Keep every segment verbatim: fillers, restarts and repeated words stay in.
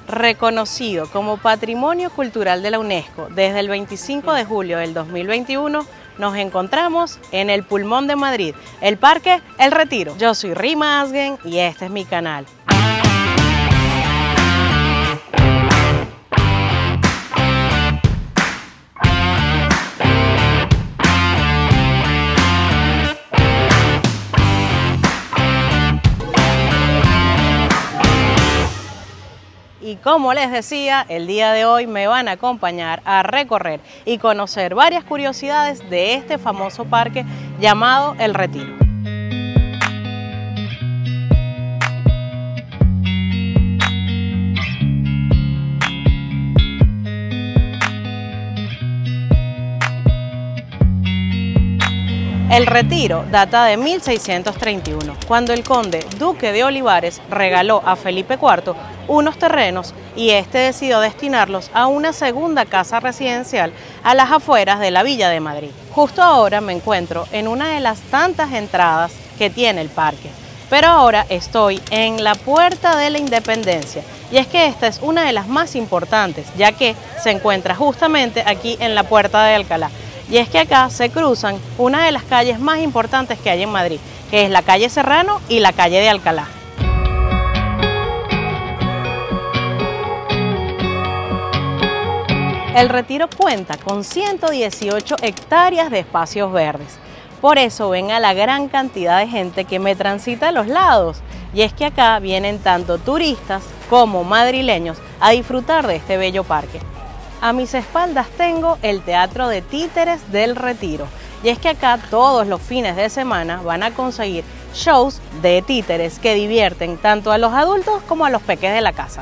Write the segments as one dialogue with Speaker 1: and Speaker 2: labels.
Speaker 1: reconocido como Patrimonio Cultural de la UNESCO desde el veinticinco de julio del dos mil veintiuno, nos encontramos en el pulmón de Madrid, el Parque El Retiro. Yo soy Rima Asgen y este es mi canal. Y como les decía, el día de hoy me van a acompañar a recorrer y conocer varias curiosidades de este famoso parque llamado El Retiro. El Retiro data de mil seiscientos treinta y uno, cuando el conde duque de Olivares regaló a Felipe cuarto unos terrenos y este decidió destinarlos a una segunda casa residencial a las afueras de la Villa de Madrid. Justo ahora me encuentro en una de las tantas entradas que tiene el parque, pero ahora estoy en la Puerta de la Independencia y es que esta es una de las más importantes, ya que se encuentra justamente aquí en la Puerta de Alcalá. Y es que acá se cruzan una de las calles más importantes que hay en Madrid, que es la calle Serrano y la calle de Alcalá. El Retiro cuenta con ciento dieciocho hectáreas de espacios verdes. Por eso ven a la gran cantidad de gente que me transita a los lados. Y es que acá vienen tanto turistas como madrileños a disfrutar de este bello parque. A mis espaldas tengo el Teatro de Títeres del Retiro. Y es que acá todos los fines de semana van a conseguir shows de títeres que divierten tanto a los adultos como a los peques de la casa.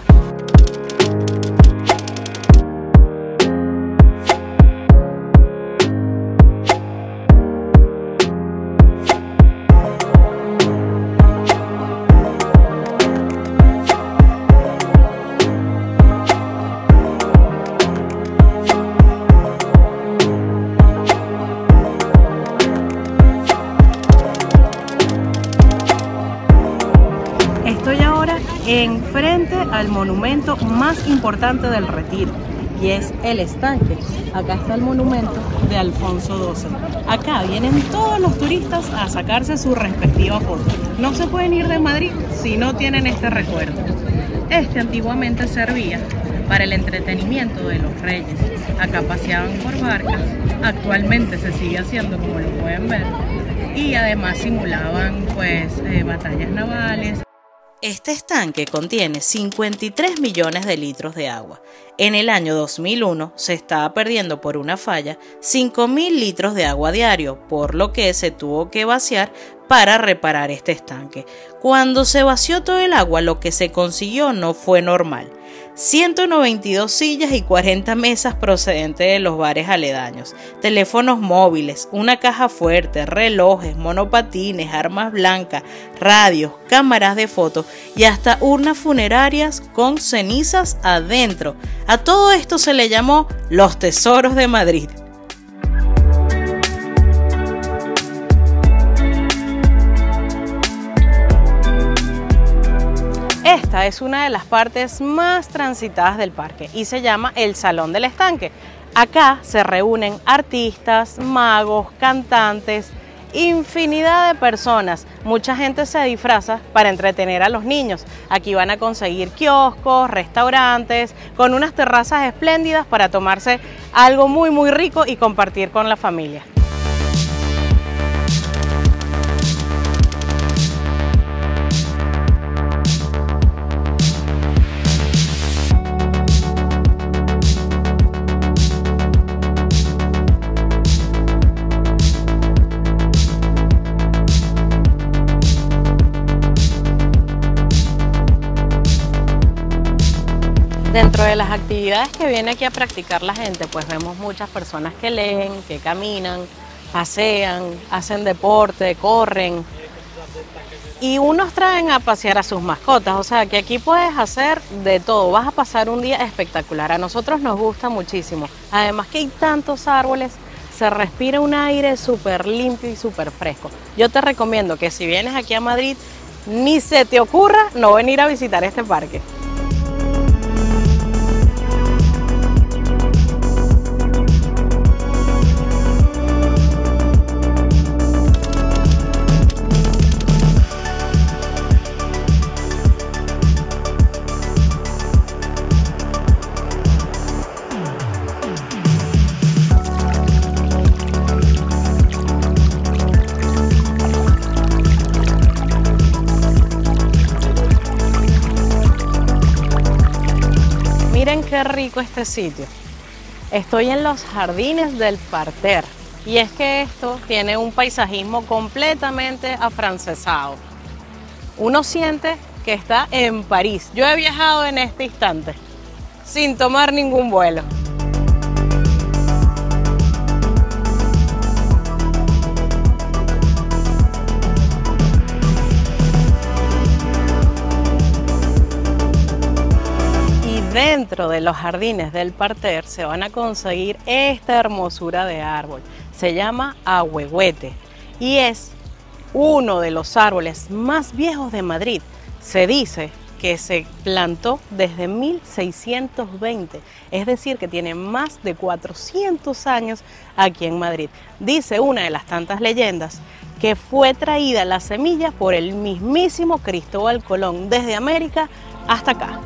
Speaker 1: Estoy ahora enfrente al monumento más importante del Retiro y es el estanque. Acá está el monumento de Alfonso doce. Acá vienen todos los turistas a sacarse su respectiva foto. No se pueden ir de Madrid si no tienen este recuerdo. Este antiguamente servía para el entretenimiento de los reyes. Acá paseaban por barcas, actualmente se sigue haciendo como lo pueden ver, y además simulaban pues eh, batallas navales. Este estanque contiene cincuenta y tres millones de litros de agua. En el año dos mil uno se estaba perdiendo por una falla cinco mil litros de agua diario, por lo que se tuvo que vaciar para reparar este estanque. Cuando se vació todo el agua, lo que se consiguió no fue normal. ciento noventa y dos sillas y cuarenta mesas procedentes de los bares aledaños, teléfonos móviles, una caja fuerte, relojes, monopatines, armas blancas, radios, cámaras de fotos y hasta urnas funerarias con cenizas adentro. A todo esto se le llamó los tesoros de Madrid. Esta es una de las partes más transitadas del parque y se llama el Salón del Estanque. Acá se reúnen artistas, magos, cantantes, infinidad de personas. Mucha gente se disfraza para entretener a los niños. Aquí van a conseguir kioscos, restaurantes, con unas terrazas espléndidas para tomarse algo muy muy rico y compartir con la familia. Dentro de las actividades que viene aquí a practicar la gente, pues vemos muchas personas que leen, que caminan, pasean, hacen deporte, corren. Y unos traen a pasear a sus mascotas, o sea que aquí puedes hacer de todo, vas a pasar un día espectacular. A nosotros nos gusta muchísimo, además que hay tantos árboles, se respira un aire súper limpio y súper fresco. Yo te recomiendo que si vienes aquí a Madrid, ni se te ocurra no venir a visitar este parque. Miren qué rico este sitio. Estoy en los jardines del Parterre y es que esto tiene un paisajismo completamente afrancesado. Uno siente que está en París. Yo he viajado en este instante sin tomar ningún vuelo. Dentro de los jardines del Parterre se van a conseguir esta hermosura de árbol. Se llama ahuehuete y es uno de los árboles más viejos de Madrid. Se dice que se plantó desde mil seiscientos veinte, es decir, que tiene más de cuatrocientos años aquí en Madrid. Dice una de las tantas leyendas que fue traída la semilla por el mismísimo Cristóbal Colón desde América hasta acá.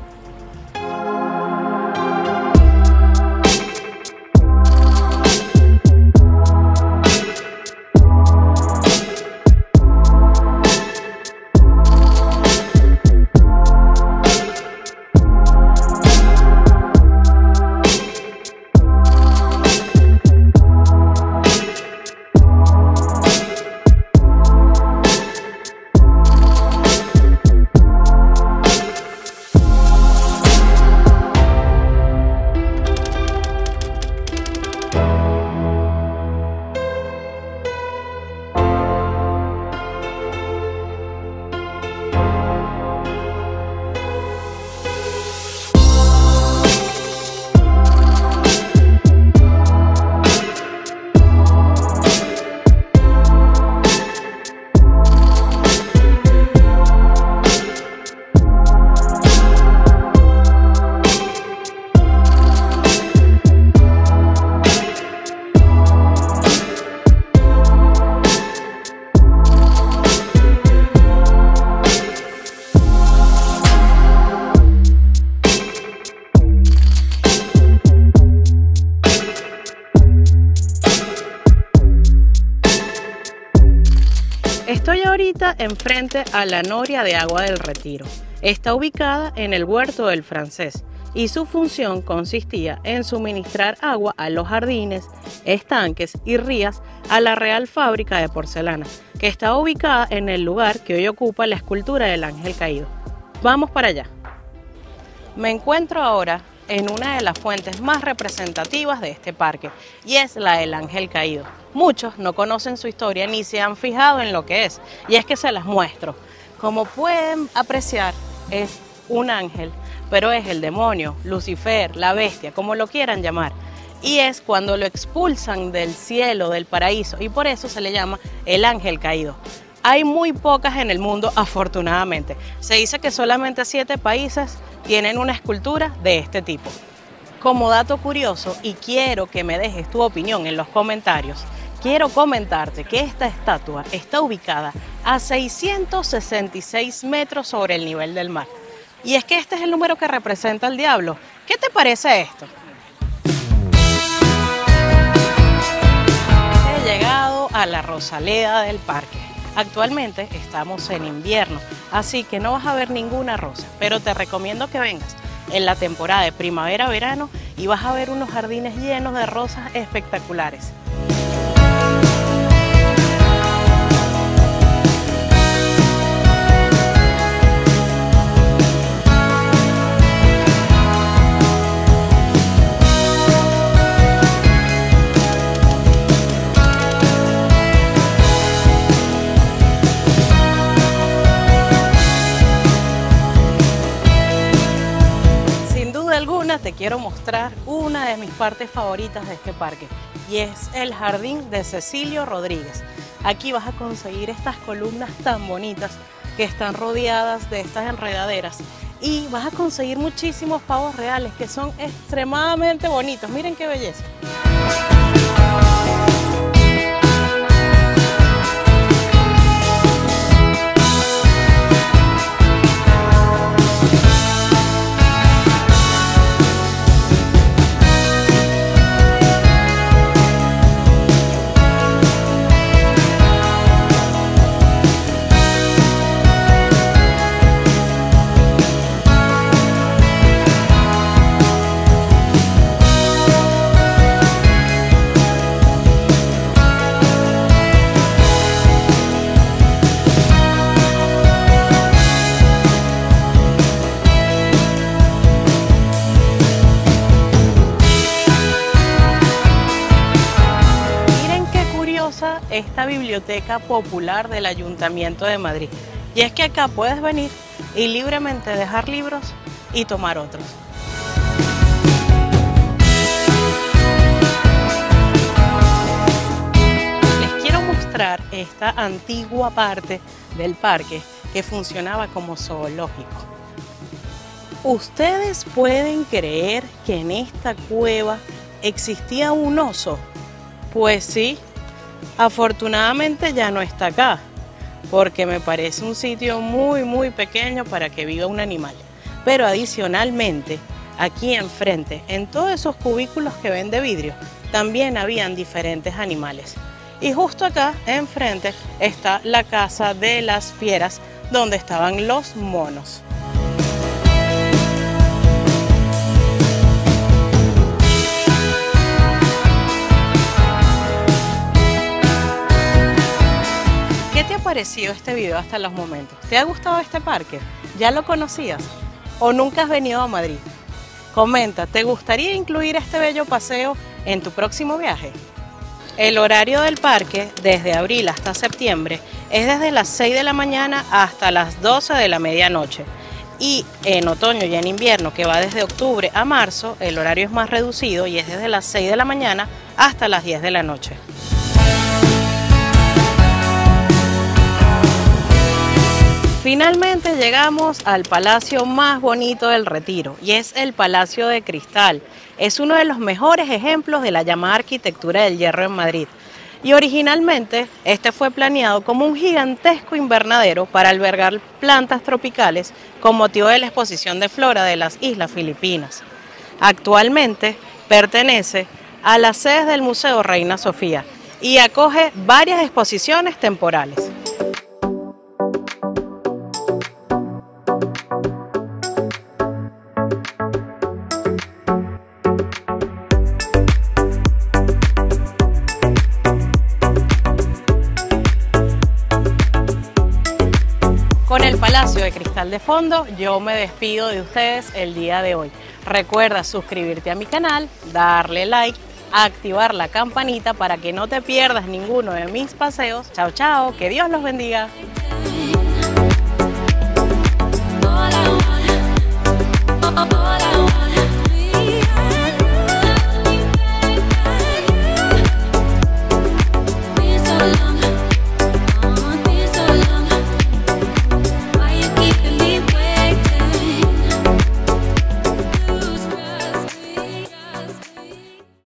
Speaker 1: Estoy ahorita enfrente a la noria de agua del Retiro. Está ubicada en el Huerto del Francés y su función consistía en suministrar agua a los jardines, estanques y rías a la Real Fábrica de Porcelana, que está ubicada en el lugar que hoy ocupa la escultura del ángel caído. Vamos para allá. Me encuentro ahora en una de las fuentes más representativas de este parque y es la del ángel caído. Muchos no conocen su historia ni se han fijado en lo que es, y es que se las muestro. Como pueden apreciar, es un ángel, pero es el demonio, Lucifer, la bestia, como lo quieran llamar. Y es cuando lo expulsan del cielo, del paraíso, y por eso se le llama el ángel caído. Hay muy pocas en el mundo, afortunadamente. Se dice que solamente siete países tienen una escultura de este tipo. Como dato curioso, y quiero que me dejes tu opinión en los comentarios, quiero comentarte que esta estatua está ubicada a seiscientos sesenta y seis metros sobre el nivel del mar. Y es que este es el número que representa al diablo. ¿Qué te parece esto? He llegado a la Rosaleda del parque. Actualmente estamos en invierno, así que no vas a ver ninguna rosa, pero te recomiendo que vengas en la temporada de primavera-verano y vas a ver unos jardines llenos de rosas espectaculares. Te quiero mostrar una de mis partes favoritas de este parque y es el jardín de Cecilio Rodríguez. Aquí vas a conseguir estas columnas tan bonitas que están rodeadas de estas enredaderas y vas a conseguir muchísimos pavos reales que son extremadamente bonitos. Miren qué belleza. esta biblioteca popular del Ayuntamiento de Madrid. Y es que acá puedes venir y libremente dejar libros y tomar otros. Les quiero mostrar esta antigua parte del parque que funcionaba como zoológico. ¿Ustedes pueden creer que en esta cueva existía un oso? Pues sí, afortunadamente ya no está acá, porque me parece un sitio muy muy pequeño para que viva un animal. Pero adicionalmente, aquí enfrente, en todos esos cubículos que ven de vidrio, también habían diferentes animales. Y justo acá enfrente está la casa de las fieras, donde estaban los monos. ¿Qué te ha parecido este video hasta los momentos? ¿Te ha gustado este parque? ¿Ya lo conocías? ¿O nunca has venido a Madrid? Comenta, ¿te gustaría incluir este bello paseo en tu próximo viaje? El horario del parque, desde abril hasta septiembre, es desde las seis de la mañana hasta las doce de la medianoche. Y en otoño y en invierno, que va desde octubre a marzo, el horario es más reducido y es desde las seis de la mañana hasta las diez de la noche. Finalmente llegamos al palacio más bonito del Retiro, y es el Palacio de Cristal. Es uno de los mejores ejemplos de la llamada arquitectura del hierro en Madrid. Y originalmente este fue planeado como un gigantesco invernadero para albergar plantas tropicales con motivo de la exposición de flora de las Islas Filipinas. Actualmente pertenece a las sedes del Museo Reina Sofía y acoge varias exposiciones temporales. Con el Palacio de Cristal de fondo, yo me despido de ustedes el día de hoy. Recuerda suscribirte a mi canal, darle like, activar la campanita para que no te pierdas ninguno de mis paseos. Chao, chao, que Dios los bendiga.